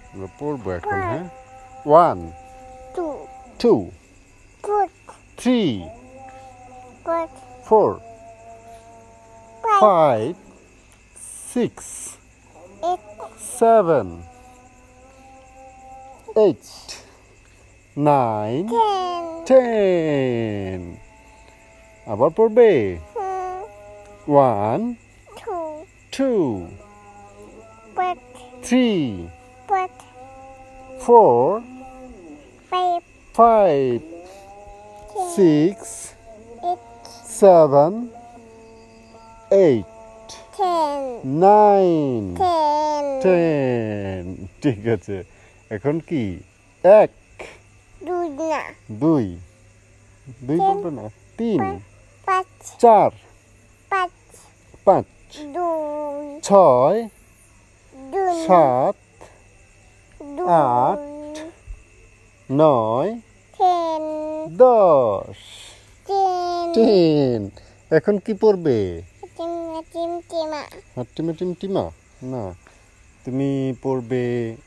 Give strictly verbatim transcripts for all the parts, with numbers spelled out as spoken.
পড়বো এখন হ্যাঁ one two, two four, three four, four five, five six eight, seven eight nine ten, ten আবার পড়বে hmm, one two, two four, three four, four five, five six eight, seven eight ten, nine ten, ten ঠিক আছে এখন কি এক দুই না দুই দুই তিন, বলবে না তিন পাঁচ, চার পাঁচ, পাঁচ দুই, ছয় দুই, সাত দুই, আট, নয় ten, দশ ten, টেন এখন কি পড়বে টিম, টিম, টিমা, হাট্টিমা টিমটিমা না তুমি পড়বে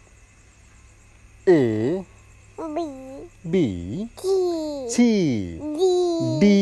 এ বি, বি কি, সি ডি, ডি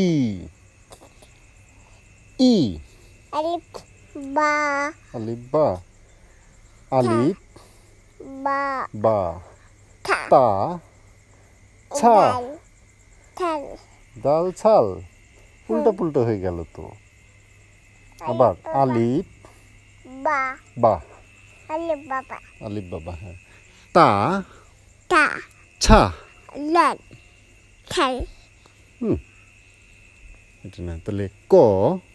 ই আলিফ, বা, আলিফ বা আলিফ বা, বা থা, তা ছা দাল, থাল, দাল ছাল উল্টা পুল্টা হয়ে গেল তো আবার আলিফ বা, বা আলিফ বাবা, আলিফ বাবা হ্যাঁ তা তা, ছা লাল, থাল, হুম এটা না তাহলে ক